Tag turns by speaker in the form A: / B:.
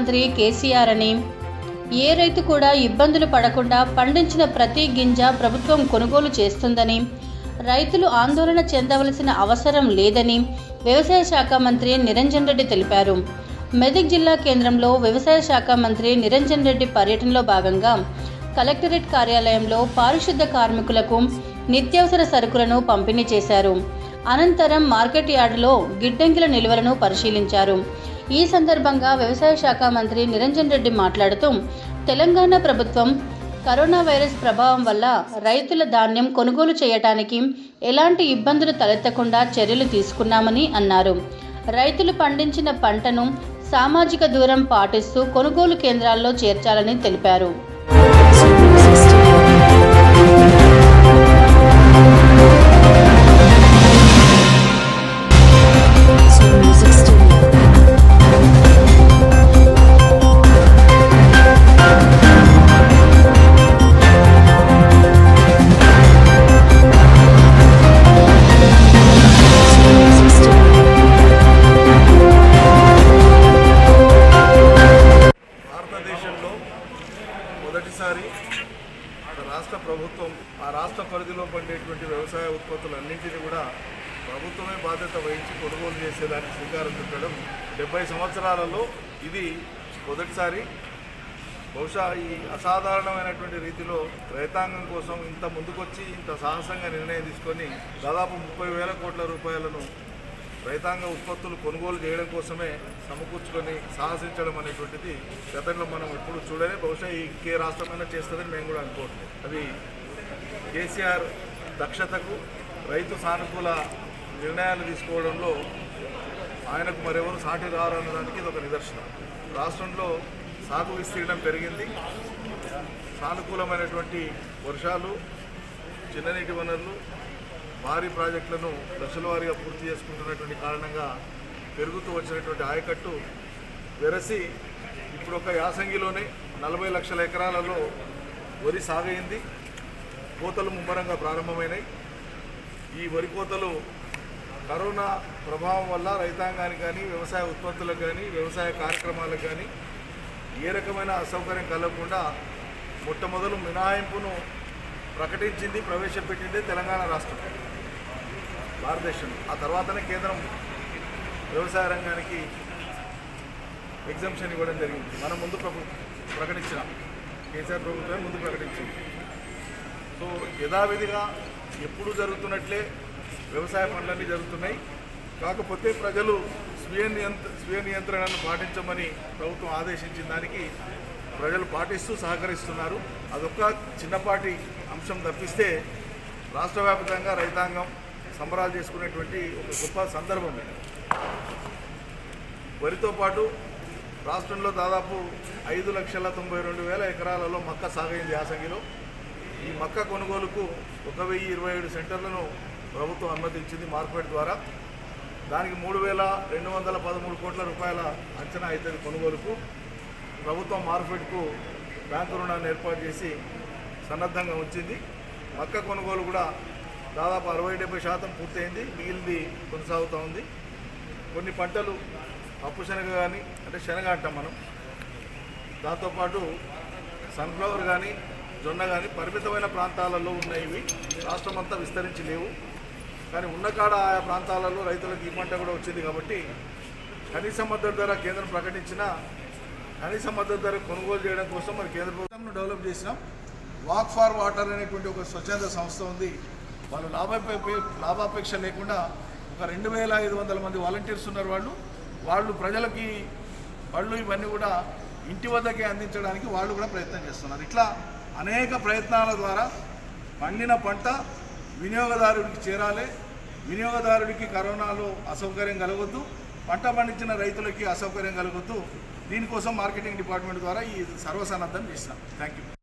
A: ముఖ్యమంత్రి కేసీఆర్ అని, ఏ రైతు కూడా ఇబ్బందులు పడకుండా పండించిన ప్రతి గింజ ప్రభుత్వం కొనుగోలు చేస్తుందని, రైతులు ఆందోళన చెందవలసిన అవసరం లేదని వ్యవసాయ శాఖ మంత్రి నిరంజన్ రెడ్డి తెలిపారు. మెదక్ జిల్లా కేంద్రంలో వ్యవసాయ శాఖ మంత్రి నిరంజన్ రెడ్డి పర్యటనలో భాగంగా కలెక్టరేట్ కార్యాలయంలో పారిశుద్ధ కార్మికులకు నిత్యావసర సరుకులను పంపిణీ చేశారు. అనంతరం మార్కెట్ యార్డులో గిడ్డంగిల నిల్వలను పరిశీలించారు. ఈ సందర్భంగా వ్యవసాయ శాఖ మంత్రి నిరంజన్ రెడ్డి మాట్లాడుతూ, తెలంగాణ ప్రభుత్వం కరోనా వైరస్ ప్రభావం వల్ల రైతుల ధాన్యం కొనుగోలు చేయడానికి ఎలాంటి ఇబ్బందులు తలెత్తకుండా చర్యలు తీసుకున్నామని అన్నారు. రైతులు పండించిన పంటను సామాజిక దూరం పాటిస్తూ కొనుగోలు కేంద్రాల్లో చేర్చాలని తెలిపారు.
B: మొదటిసారి రాష్ట్ర ప్రభుత్వం ఆ రాష్ట్ర పరిధిలో పండేటువంటి వ్యవసాయ ఉత్పత్తులన్నింటినీ కూడా ప్రభుత్వమే బాధ్యత వహించి కొనుగోలు చేసేదానికి శ్రీకారం చుట్టడం 70 సంవత్సరాలలో ఇది మొదటిసారి. బహుశా ఈ అసాధారణమైనటువంటి రీతిలో రైతాంగం కోసం ఇంత ముందుకొచ్చి ఇంత సాహసంగా నిర్ణయం తీసుకొని దాదాపు 30,000 కోట్ల రూపాయలను రైతాంగ ఉత్పత్తులు కొనుగోలు చేయడం కోసమే సమకూర్చుకొని సాహసించడం అనేటువంటిది గతంలో మనం ఎప్పుడు చూడలే. బహుశా ఈ రాష్ట్రమైనా చేస్తుందని మేము కూడా అనుకోవట్లేదు. అది కేసీఆర్ దక్షతకు, రైతు సానుకూల నిర్ణయాలు తీసుకోవడంలో ఆయనకు మరెవరు సాటి రారనడానికి ఇది ఒక నిదర్శనం. రాష్ట్రంలో సాగు విస్తీర్ణం పెరిగింది, సానుకూలమైనటువంటి వర్షాలు, చిన్ననీటి వనరులు, భారీ ప్రాజెక్టులను దశల వారీగా పూర్తి చేసుకుంటున్నటువంటి కారణంగా పెరుగుతూ వచ్చినటువంటి ఆయకట్టు వెరసి ఇప్పుడు ఒక యాసంగిలోనే 40 లక్షల ఎకరాలలో వరి సాగైంది. కోతలు ముమ్మరంగా ప్రారంభమైనాయి. ఈ వరి కోతలు కరోనా ప్రభావం వల్ల రైతాంగానికి కానీ, వ్యవసాయ ఉత్పత్తులకు కానీ, వ్యవసాయ కార్యక్రమాలకు కానీ ఏ రకమైన అసౌకర్యం కలగకుండా మొట్టమొదలు మినహాయింపును ప్రకటించింది, ప్రవేశపెట్టింది తెలంగాణ రాష్ట్రం భారతదేశంలో. ఆ తర్వాతనే కేంద్రం వ్యవసాయ రంగానికి ఎగ్జంప్షన్ ఇవ్వడం జరిగింది. మనం ముందు ప్రకటించినాం, కేసీఆర్ ప్రభుత్వమే ముందు ప్రకటించింది. సో యథావిధిగా ఎప్పుడు జరుగుతున్నట్లే వ్యవసాయ పనులన్నీ జరుగుతున్నాయి. కాకపోతే ప్రజలు స్వీయ నియంత్రణను పాటించమని ప్రభుత్వం ఆదేశించిన దానికి ప్రజలు పాటిస్తూ సహకరిస్తున్నారు. అదొక చిన్నపాటి అంశం తప్పిస్తే రాష్ట్ర వ్యాప్తంగా రైతాంగం సంబరాలు చేసుకునేటువంటి ఒక గొప్ప సందర్భం. వరితో పాటు రాష్ట్రంలో దాదాపు 5,92,000 ఎకరాలలో మక్క సాగైంది యాసంగిలో. ఈ మక్క కొనుగోలుకు 1,027 సెంటర్లను ప్రభుత్వం అనుమతించింది మార్కెట్ ద్వారా. దానికి 3,213 కోట్ల రూపాయల అంచనా అవుతుంది కొనుగోలుకు. ప్రభుత్వం మార్కెట్కు బ్యాంకు రుణాన్ని ఏర్పాటు చేసి సన్నద్ధంగా ఉంచింది. మక్క కొనుగోలు కూడా దాదాపు 60-70% పూర్తయింది, మిగిలింది కొనసాగుతూ ఉంది. కొన్ని పంటలు పప్పు శనగ కానీ, అంటే శనగ అంటాం మనం, దాంతోపాటు సన్ఫ్లవర్ కానీ, జొన్న కానీ పరిమితమైన ప్రాంతాలలో ఉన్నాయి. రాష్ట్రం అంతా విస్తరించి లేవు. కానీ ఉన్న కాడ ఆయా ప్రాంతాలలో రైతులకు ఈ పంట కూడా వచ్చింది కాబట్టి కనీస మద్దతు ధర కేంద్రం ప్రకటించిన కనీస మద్దతు ధర కొనుగోలు చేయడం కోసం మరి కేంద్ర ప్రభుత్వం డెవలప్ చేసినాం. వాక్ ఫర్ వాటర్ అనేటువంటి ఒక స్వచ్ఛంద సంస్థ ఉంది. వాళ్ళు లాభాపేక్ష లేకుండా ఒక 2,500 మంది వాలంటీర్స్ ఉన్నారు. వాళ్ళు ప్రజలకి పళ్ళు ఇవన్నీ కూడా ఇంటి వద్దకే అందించడానికి వాళ్ళు కూడా ప్రయత్నం చేస్తున్నారు. ఇట్లా అనేక ప్రయత్నాల ద్వారా పండిన పంట వినియోగదారుడికి చేరాలి. వినియోగదారుడికి కరోనాలో అసౌకర్యం కలగొద్దు, పంట పండించిన రైతులకి అసౌకర్యం కలగొద్దు. దీనికోసం మార్కెటింగ్ డిపార్ట్మెంట్ ద్వారా ఈ సర్వసన్నద్ధం చేసినాం. Thank you.